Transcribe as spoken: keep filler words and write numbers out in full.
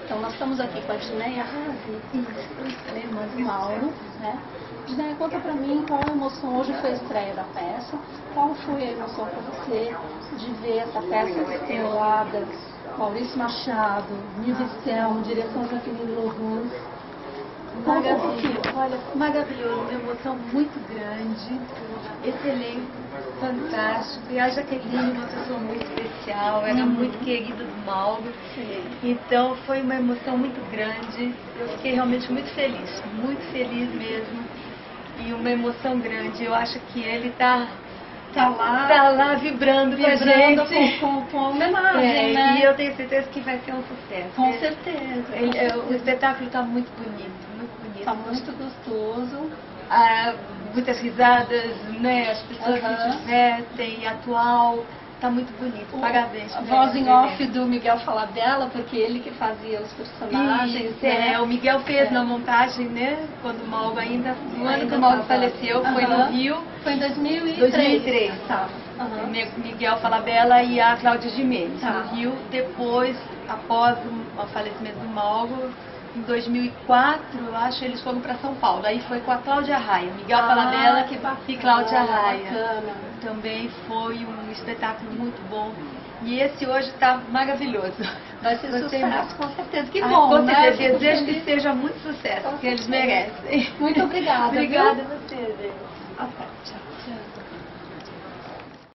Então nós estamos aqui com a Dineia Razi, ela é irmã do Mauro, né? Dineia, conta pra mim qual a emoção, hoje foi a estreia da peça, qual foi a emoção pra você de ver essa peça estrelada, Maurício Machado, Nilva Stelman, direção Jaqueline Lohan. Maravilhoso, olha, maravilhoso, uma emoção muito grande, esse elenco fantástico, e a Jaqueline, uma pessoa muito especial, era uhum. muito querida do Mauro, então foi uma emoção muito grande, eu fiquei realmente muito feliz, muito feliz mesmo, e uma emoção grande, eu acho que ele está Tá lá, tá lá vibrando, vibrando com a gente. Com, com, com a homenagem, é, né? E eu tenho certeza que vai ser um sucesso. Com certeza. Ele, é, o espetáculo está muito bonito, muito bonito. Está muito gostoso. Ah, muitas risadas, né? As pessoas Uhum. se divertem, atual. Está muito bonito. Parabéns. A voz em off do Miguel Falabella, porque ele que fazia os personagens. Isso, né? é, o Miguel fez é. na montagem, né? Quando o Mauro ainda, no ano ainda que o Mauro tava. faleceu, Uhum. foi no Rio. Foi em dois mil e três. dois mil e três. Tá. Uhum. Miguel Falabella e a Cláudia Gimenez, tá. no Rio. Depois, após o, o falecimento do Mauro, em dois mil e quatro, eu acho, eles foram para São Paulo. Aí foi com a Cláudia Raia, Miguel ah, Falabella que e Cláudia Raia. Bacana. Também foi um espetáculo muito bom. E esse hoje está maravilhoso. Vai ser Gostei sucesso, muito. com certeza. Que ah, bom, com né? certeza. Desejo que seja muito sucesso, porque eles merecem. Muito obrigada. Obrigada viu? a você, gente. Até. Tchau. Tchau.